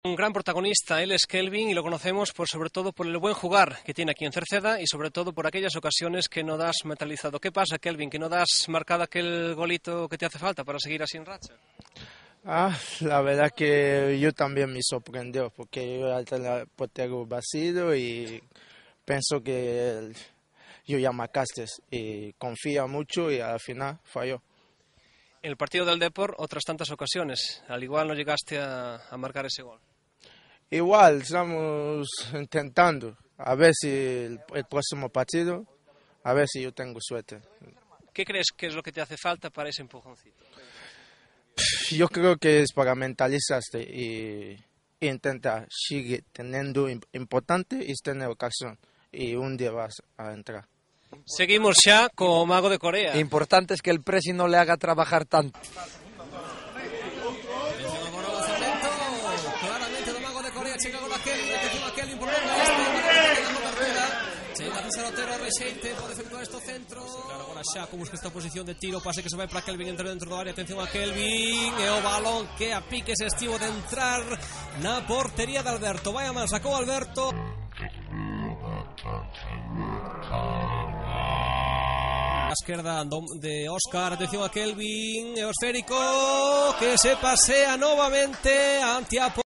Un gran protagonista, él es Kelvin y lo conocemos sobre todo por el buen jugar que tiene aquí en Cerceda y sobre todo por aquellas ocasiones que no das metalizado. ¿Qué pasa, Kelvin, que no das marcado aquel golito que te hace falta para seguir así en racha? La verdad que yo también me sorprendió porque yo era el portero vacío y pienso que yo ya marcaste y confía mucho y al final falló. En el partido del Depor, otras tantas ocasiones, al igual no llegaste a marcar ese gol. Igual, estamos intentando, a ver si el próximo partido, a ver si yo tengo suerte. ¿Qué crees que es lo que te hace falta para ese empujoncito? Yo creo que es para mentalizarte y intentar seguir teniendo importante y tener ocasión y un día vas a entrar. Seguimos ya con Mago de Corea. Importante es que el pressing no le haga trabajar tanto. Claramente do Mago de Corea chega con a Kelvin por longa chega César Otero, Rexeite pode efectuar este centro. Claro, agora xa como busca esta posición de tiro, pase que se vai para Kelvin, entra dentro do área, atención a Kelvin e o balón que a pique se estivo de entrar na portería de Alberto. Vai a man, sacou Alberto. A esquerda de Óscar, atención a Kelvin, e o esférico que se pasea novamente ante a